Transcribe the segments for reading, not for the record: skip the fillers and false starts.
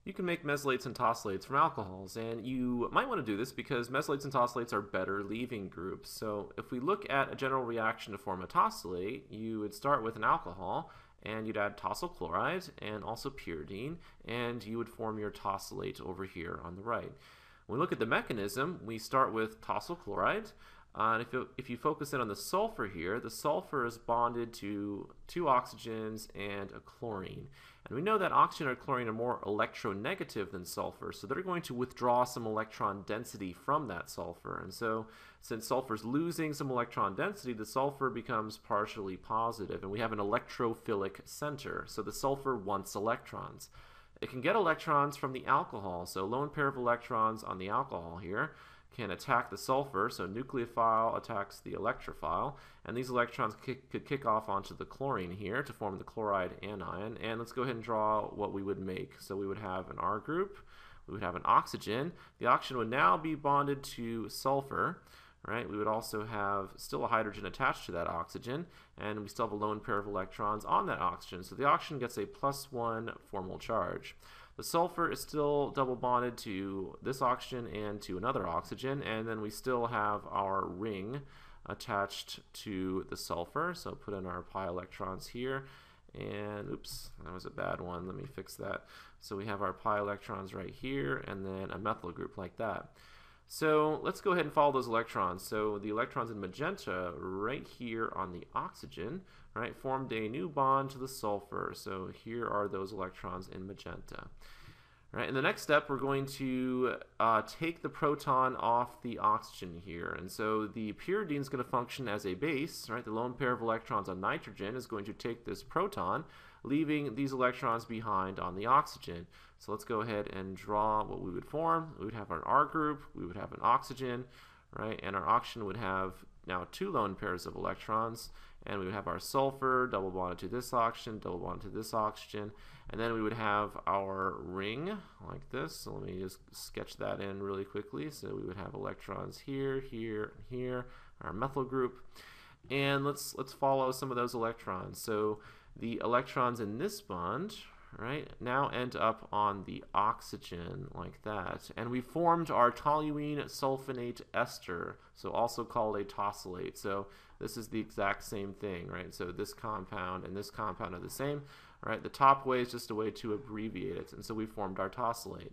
You can make mesylates and tosylates from alcohols, and you might want to do this because mesylates and tosylates are better leaving groups. So if we look at a general reaction to form a tosylate, you would start with an alcohol, and you'd add tosyl chloride and also pyridine, and you would form your tosylate over here on the right. When we look at the mechanism, we start with tosyl chloride. And if you focus in on the sulfur here, the sulfur is bonded to two oxygens and a chlorine. And we know that oxygen or chlorine are more electronegative than sulfur, so they're going to withdraw some electron density from that sulfur. And so since sulfur is losing some electron density, the sulfur becomes partially positive, and we have an electrophilic center. So the sulfur wants electrons. It can get electrons from the alcohol, so lone pair of electrons on the alcohol here can attack the sulfur, so nucleophile attacks the electrophile, and these electrons could kick off onto the chlorine here to form the chloride anion. And let's go ahead and draw what we would make. So we would have an R group, we would have an oxygen. The oxygen would now be bonded to sulfur, right? We would also have still a hydrogen attached to that oxygen, and we still have a lone pair of electrons on that oxygen. So the oxygen gets a +1 formal charge. The sulfur is still double bonded to this oxygen and to another oxygen, and then we still have our ring attached to the sulfur. So put in our pi electrons here, and oops, that was a bad one. Let me fix that. So we have our pi electrons right here, and then a methyl group like that. So let's go ahead and follow those electrons. So the electrons in magenta right here on the oxygen, right, formed a new bond to the sulfur. So here are those electrons in magenta. Right, in the next step, we're going to take the proton off the oxygen here. And so the pyridine is going to function as a base, right? The lone pair of electrons on nitrogen is going to take this proton, leaving these electrons behind on the oxygen. So let's go ahead and draw what we would form. We would have an R group, we would have an oxygen, right? And our oxygen would have now two lone pairs of electrons, and we would have our sulfur double bonded to this oxygen, double bonded to this oxygen, and then we would have our ring like this. So let me just sketch that in really quickly. So we would have electrons here, here, here, our methyl group, and let's follow some of those electrons. So the electrons in this bond, right, now end up on the oxygen like that. And we formed our toluene sulfonate ester, so also called a tosylate. So this is the exact same thing, right? So this compound and this compound are the same, right? The top way is just a way to abbreviate it, and so we formed our tosylate.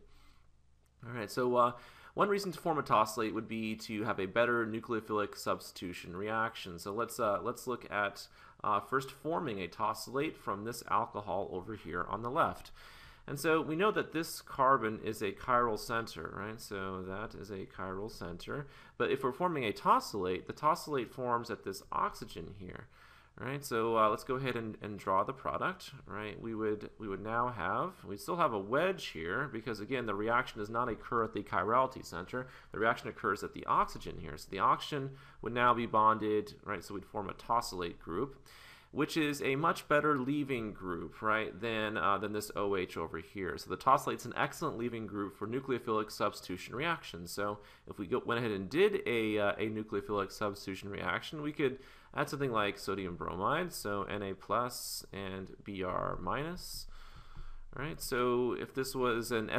All right, so one reason to form a tosylate would be to have a better nucleophilic substitution reaction. So let's look at first forming a tosylate from this alcohol over here on the left. And so we know that this carbon is a chiral center, right? So that is a chiral center. But if we're forming a tosylate, the tosylate forms at this oxygen here, right? So let's go ahead and draw the product, right? We would now have, we still have a wedge here because again the reaction does not occur at the chirality center. The reaction occurs at the oxygen here. So the oxygen would now be bonded, right? So we'd form a tosylate group, which is a much better leaving group, right, than this OH over here. So the tosylate's an excellent leaving group for nucleophilic substitution reactions. So if we went ahead and did a nucleophilic substitution reaction, we could add something like sodium bromide, so Na plus and Br minus. Right, so if this was an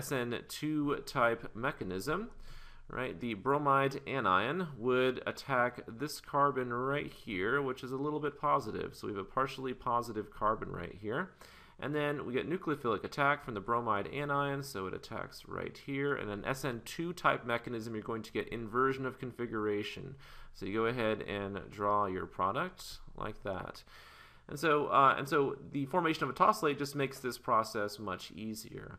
SN2 type mechanism, right, the bromide anion would attack this carbon right here, which is a little bit positive. So we have a partially positive carbon right here. And then we get nucleophilic attack from the bromide anion, so it attacks right here. And an SN2 type mechanism, you're going to get inversion of configuration. So you go ahead and draw your product like that. And so the formation of a tosylate just makes this process much easier.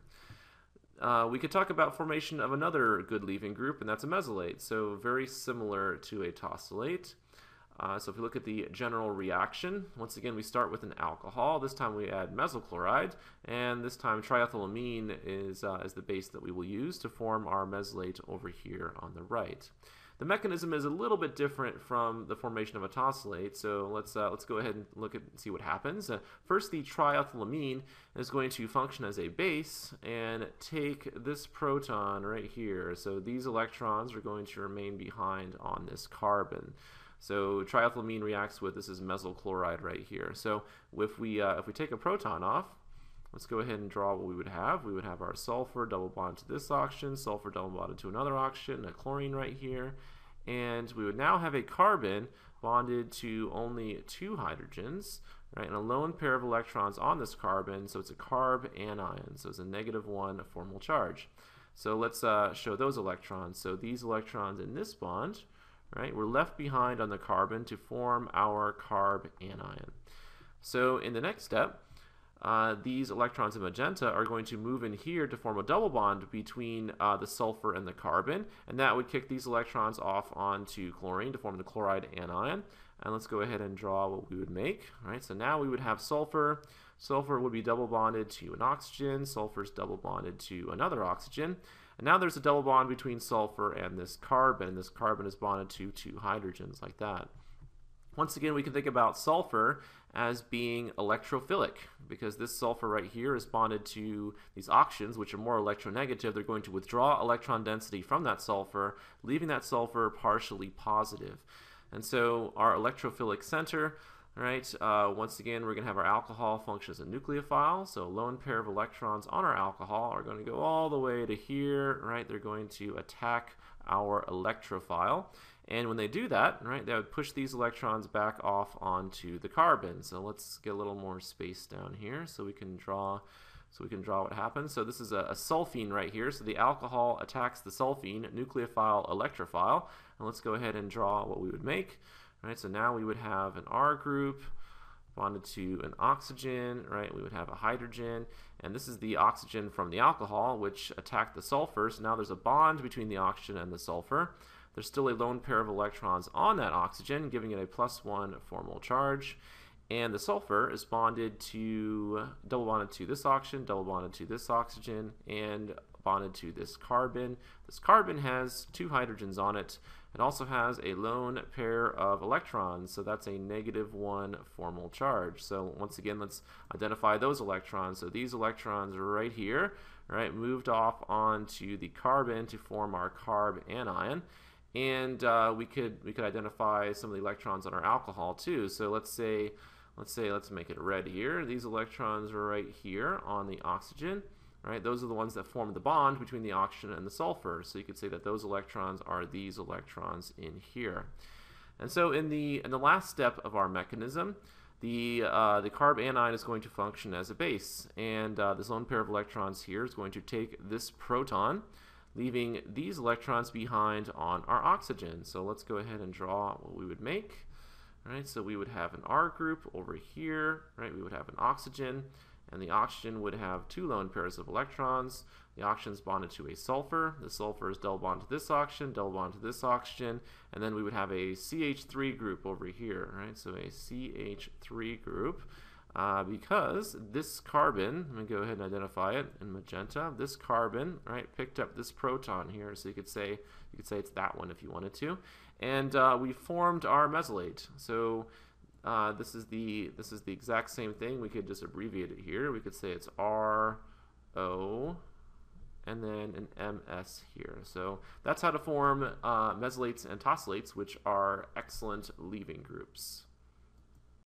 We could talk about formation of another good leaving group, and that's a mesylate. So very similar to a tosylate. So if we look at the general reaction, once again we start with an alcohol. This time we add mesyl chloride, and this time triethylamine is the base that we will use to form our mesylate over here on the right. The mechanism is a little bit different from the formation of a tosylate, so let's go ahead and look at and see what happens. First, the triethylamine is going to function as a base and take this proton right here. So these electrons are going to remain behind on this carbon. So triethylamine reacts with, this is mesyl chloride right here. So if we take a proton off, let's go ahead and draw what we would have. We would have our sulfur double bonded to this oxygen, sulfur double bonded to another oxygen, a chlorine right here, and we would now have a carbon bonded to only 2 hydrogens, right, and a lone pair of electrons on this carbon, so it's a carb anion, so it's a -1 formal charge. So let's show those electrons. So these electrons in this bond, right, were left behind on the carbon to form our carb anion. So in the next step, these electrons in magenta are going to move in here to form a double bond between the sulfur and the carbon, and that would kick these electrons off onto chlorine to form the chloride anion. And let's go ahead and draw what we would make. All right, so now we would have sulfur. Sulfur would be double bonded to an oxygen. Sulfur is double bonded to another oxygen. And now there's a double bond between sulfur and this carbon. This carbon is bonded to 2 hydrogens like that. Once again, we can think about sulfur as being electrophilic, because this sulfur right here is bonded to these oxygens, which are more electronegative. They're going to withdraw electron density from that sulfur, leaving that sulfur partially positive. And so our electrophilic center, right, once again, we're going to have our alcohol function as a nucleophile. So a lone pair of electrons on our alcohol are going to go all the way to here, right? They're going to attack our electrophile. And when they do that, right, they would push these electrons back off onto the carbon. So let's get a little more space down here so we can draw what happens. So this is a sulfene right here. So the alcohol attacks the sulfene, nucleophile, electrophile. And let's go ahead and draw what we would make. Right, so now we would have an R group bonded to an oxygen, right? We would have a hydrogen, and this is the oxygen from the alcohol, which attacked the sulfur. So now there's a bond between the oxygen and the sulfur. There's still a lone pair of electrons on that oxygen, giving it a +1 formal charge. And the sulfur is bonded to, double bonded to this oxygen, double bonded to this oxygen, and bonded to this carbon. This carbon has 2 hydrogens on it. It also has a lone pair of electrons, so that's a -1 formal charge. So once again, let's identify those electrons. So these electrons right here, right, moved off onto the carbon to form our carb anion. And we could identify some of the electrons on our alcohol too. So let's make it red here. These electrons are right here on the oxygen. Right, those are the ones that form the bond between the oxygen and the sulfur. So you could say that those electrons are these electrons in here. And so in the last step of our mechanism, the carb anion is going to function as a base, and this lone pair of electrons here is going to take this proton, leaving these electrons behind on our oxygen. So let's go ahead and draw what we would make. Right, so we would have an R group over here. Right, we would have an oxygen. And the oxygen would have 2 lone pairs of electrons. The oxygen is bonded to a sulfur. The sulfur is double bonded to this oxygen, double bonded to this oxygen, and then we would have a CH3 group over here, right? So a CH3 group, because this carbon, let me go ahead and identify it in magenta. This carbon, right, picked up this proton here, so you could say it's that one if you wanted to, and we formed our mesylate. So this is the exact same thing. We could just abbreviate it here. We could say it's RO and then an MS here. So that's how to form mesylates and tosylates, which are excellent leaving groups.